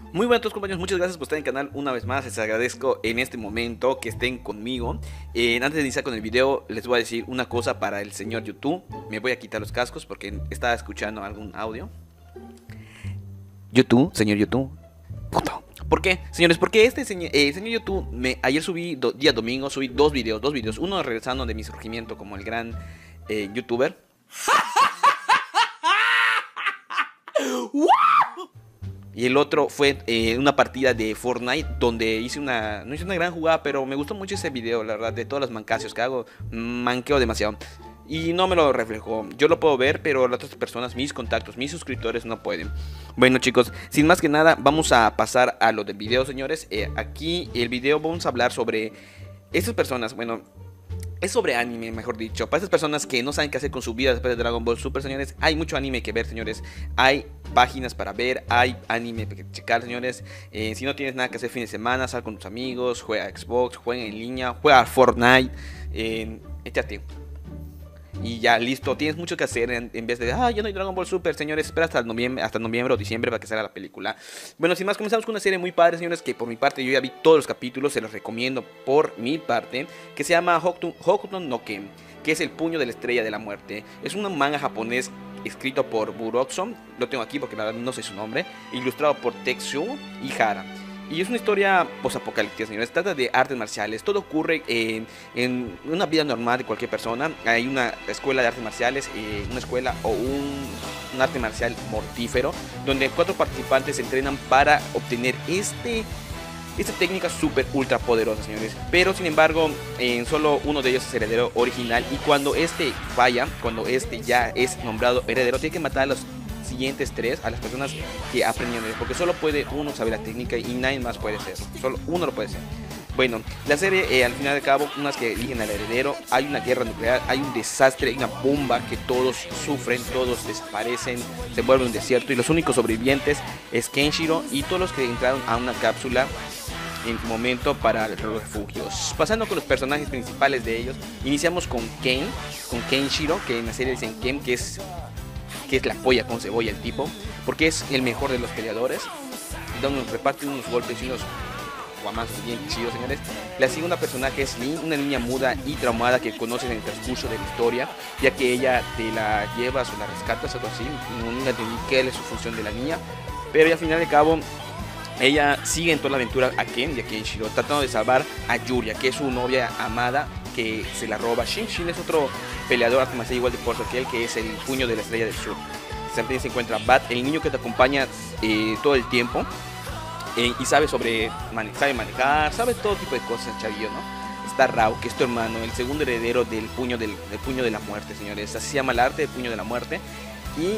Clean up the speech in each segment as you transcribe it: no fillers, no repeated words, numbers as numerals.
Muy buenas a todos compañeros, muchas gracias por estar en el canal una vez más, les agradezco en este momento que estén conmigo. Antes de iniciar con el video les voy a decir una cosa para el señor YouTube. Me voy a quitar los cascos porque estaba escuchando algún audio. YouTube, señor YouTube, puto. ¿Por qué? Señores, porque este señor YouTube, ayer subí, día domingo, subí dos videos. Uno regresando de mi surgimiento como el gran youtuber. Y el otro fue una partida de Fortnite donde no hice una gran jugada, pero me gustó mucho ese video, la verdad, de todos los mancasios que hago, manqueo demasiado. Y no me lo reflejó, yo lo puedo ver, pero las otras personas, mis contactos, mis suscriptores no pueden. Bueno chicos, sin más que nada, vamos a pasar a lo del video, señores. Aquí el video vamos a hablar sobre estas personas, bueno... Es sobre anime, mejor dicho. Para estas personas que no saben qué hacer con su vida después de Dragon Ball Super, señores, hay mucho anime que ver, señores. Hay páginas para ver, hay anime que checar, señores. Si no tienes nada que hacer fin de semana, sal con tus amigos, juega a Xbox, juega en línea, juega a Fortnite, échate. Y ya, listo, tienes mucho que hacer en vez de, ya no hay Dragon Ball Super, señores, espera hasta noviembre o diciembre para que salga la película. Bueno, sin más, comenzamos con una serie muy padre, señores, que por mi parte yo ya vi todos los capítulos, se los recomiendo por mi parte, que se llama Hokuto no Ken, que es el puño de la estrella de la muerte. Es un manga japonés escrito por Buroxon, lo tengo aquí porque la verdad no sé su nombre, ilustrado por Tetsuo Ihara. Y es una historia posapocalíptica, señores. Trata de artes marciales. Todo ocurre en una vida normal de cualquier persona. Hay una escuela de artes marciales, una escuela o un arte marcial mortífero, donde 4 participantes se entrenan para obtener esta técnica súper ultra poderosa, señores. Pero sin embargo, solo uno de ellos es heredero original. Y cuando este falla, cuando este ya es nombrado heredero, tiene que matar a los siguientes 3 a las personas que aprendieron, porque solo puede uno saber la técnica y nadie más puede ser, solo uno lo puede ser. Bueno, la serie al final de cabo, unas que eligen al heredero, hay una guerra nuclear, hay un desastre, hay una bomba que todos sufren, todos desaparecen, se vuelve un desierto y los únicos sobrevivientes es Kenshiro y todos los que entraron a una cápsula en su momento para los refugios. Pasando con los personajes principales de ellos, iniciamos con Kenshiro, que en la serie dicen Ken, que es la polla con cebolla el tipo, porque es el mejor de los peleadores, reparte unos golpes y unos guamazos bien chidos, señores. La segunda personaje es Lin, una niña muda y traumada que conoces en el transcurso de la historia, ya que ella te la llevas o la rescatas, algo así, nunca entendí qué es su función de la niña, pero ya al final de cabo ella sigue en toda la aventura a Ken y a Kenshiro, tratando de salvar a Yuria, que es su novia amada, que se la roba. Shin es otro peleador arte marcial igual de fuerte que él, que es el puño de la estrella del sur. También se encuentra Bat, el niño que te acompaña todo el tiempo y sabe manejar, sabe todo tipo de cosas, chavillo, ¿no? Está Rao, que es tu hermano, el segundo heredero del puño de la muerte, señores. Así se llama el arte del puño de la muerte. Y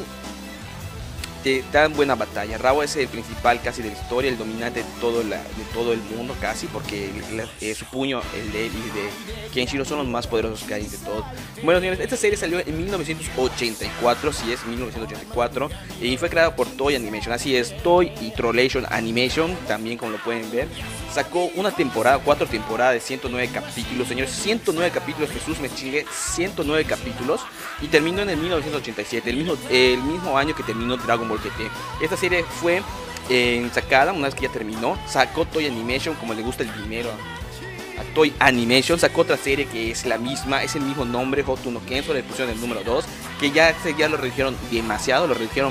te dan buena batalla. Rao es el principal casi de la historia, el dominante de todo el mundo casi, porque su puño, el de él y de Kenshiro son los más poderosos que hay de todos. Bueno, señores, esta serie salió en 1984, sí es 1984, y fue creada por Toei Animation, así es, Toei y Trollation Animation, también como lo pueden ver. Sacó una temporada, 4 temporadas de 109 capítulos, señores, 109 capítulos, Jesús me chingue, 109 capítulos, y terminó en el 1987, el mismo año que terminó Dragon Ball GT. Esta serie fue sacada, una vez que ya terminó, sacó Toei Animation, como le gusta el dinero a Toei Animation, sacó otra serie que es la misma, es el mismo nombre, Hokuto no Ken, solo le pusieron el número 2, que ya lo redujeron demasiado,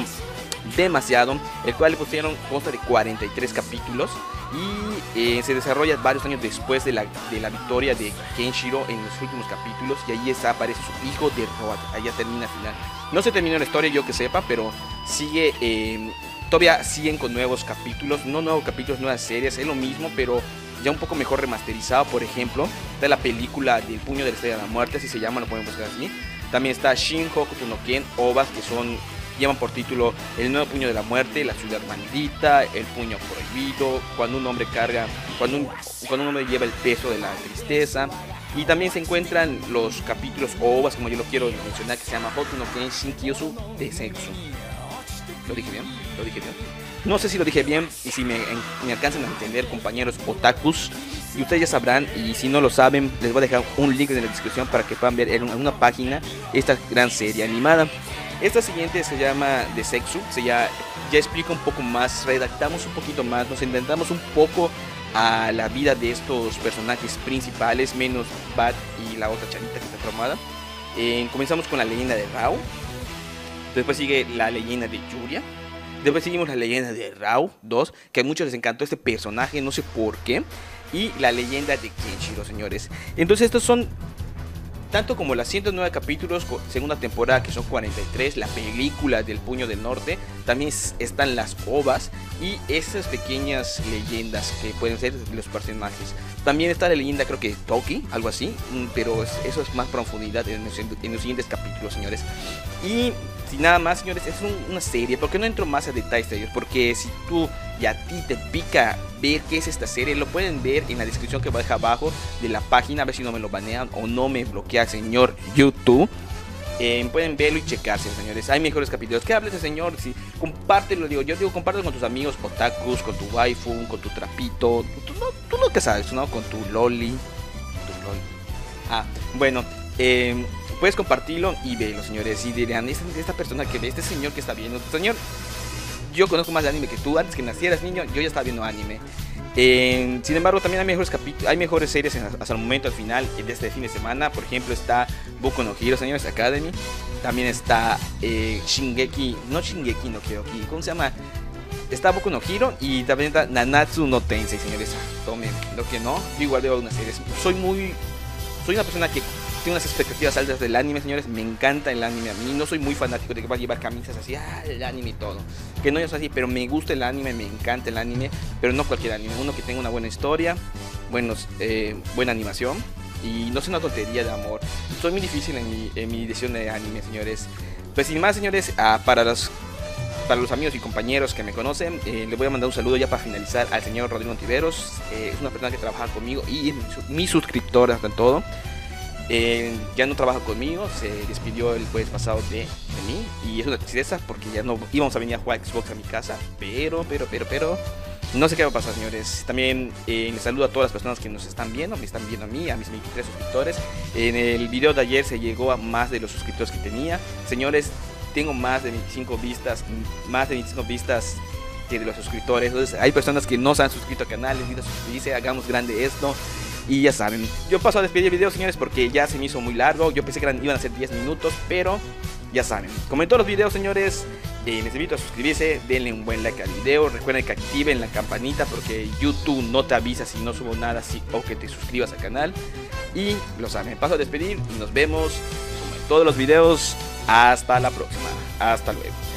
el cual le pusieron, consta de 43 capítulos y se desarrolla varios años después de la victoria de Kenshiro en los últimos capítulos, y ahí aparece su hijo de Roat, allá termina el final. No se terminó la historia, yo que sepa, pero sigue, todavía siguen con nuevos capítulos, no nuevos capítulos, nuevas series, es lo mismo, pero ya un poco mejor remasterizado. Por ejemplo, está la película del puño de la estrella de la muerte, así se llama, lo pueden buscar así. También está Shin Hokuto no Ken, OVAs, que llevan por título El nuevo puño de la muerte, La ciudad maldita, El puño prohibido, cuando un hombre cuando un hombre lleva el peso de la tristeza. Y también se encuentran los capítulos OVAs, como yo lo quiero mencionar, que se llama Hokuto no Ken Shinkyosu Densetsu. ¿Lo dije bien? No sé si lo dije bien, y si me alcanzan a entender, compañeros otakus, y ustedes ya sabrán, y si no lo saben, les voy a dejar un link en la descripción para que puedan ver en una página esta gran serie animada. Esta siguiente se llama The Sexu, ya explica un poco más, redactamos un poquito más, nos intentamos un poco a la vida de estos personajes principales, menos Bat y la otra chanita que está traumada. Comenzamos con la leyenda de Rao, después sigue la leyenda de Yuria, después seguimos la leyenda de Rao 2, que a muchos les encantó este personaje, no sé por qué, y la leyenda de Kenshiro, señores. Entonces estos son tanto como las 109 capítulos, segunda temporada, que son 43, la película del Puño del Norte, también están las ovas y esas pequeñas leyendas que pueden ser de los personajes. También está la leyenda, creo que Toki, algo así, pero eso es más profundidad en los siguientes capítulos, señores. Y sin nada más, señores, es una serie, porque no entro más a detalles de ellos, porque si tú y a ti te pica ver qué es esta serie, lo pueden ver en la descripción que voy a dejar abajo de la página, a ver si no me lo banean o no me bloquea el señor YouTube. Pueden verlo y checarse, señores. Hay mejores capítulos. ¿Qué hables de señor? Si compártelo, yo digo, compártelo con tus amigos otakus, con tu waifu, con tu trapito. Tú no te sabes, ¿no? Con tu loli. Bueno, puedes compartirlo y verlo, señores. Y dirán, esta persona que ve, este señor que está viendo, señor, yo conozco más de anime que tú. Antes que nacieras, niño, yo ya estaba viendo anime. Sin embargo, también hay mejores capítulos, hay mejores series hasta el momento, al final de este fin de semana. Por ejemplo, está Boku no Hero, señores, Academy. También está Shingeki no Kyoki, ¿cómo se llama? Está Boku no Hero y también está Nanatsu no Tensei, señores. Tomen lo que no, yo igual veo unas series. Soy una persona que tiene unas expectativas altas del anime, señores. Me encanta el anime a mí. No soy muy fanático de que va a llevar camisas así, el anime y todo. Que no es así, pero me gusta el anime, me encanta el anime. Pero no cualquier anime. Uno que tenga una buena historia, buena animación y no sea una tontería de amor. Soy muy difícil en mi decisión de anime, señores. Pues sin más, señores, para los amigos y compañeros que me conocen, les voy a mandar un saludo ya para finalizar al señor Rodrigo Ontiveros. Es una persona que trabaja conmigo y mi suscriptora en todo. Ya no trabaja conmigo, se despidió el jueves pasado de mí y es una tristeza porque ya no íbamos a venir a jugar Xbox a mi casa, pero no sé qué va a pasar, señores. También les saludo a todas las personas que nos están viendo, me están viendo a mí, a mis 23 suscriptores. En el video de ayer se llegó a más de los suscriptores que tenía, señores. Tengo más de 25 vistas, que de los suscriptores. Entonces hay personas que no se han suscrito al canal, les invito a suscribirse, hagamos grande esto. Y ya saben, yo paso a despedir el video, señores, porque ya se me hizo muy largo. Yo pensé que iban a ser 10 minutos, pero ya saben, como en todos los videos, señores, les invito a suscribirse, denle un buen like al video. Recuerden que activen la campanita porque YouTube no te avisa si no subo nada o que te suscribas al canal. Y lo saben, paso a despedir y nos vemos como en todos los videos. Hasta la próxima, hasta luego.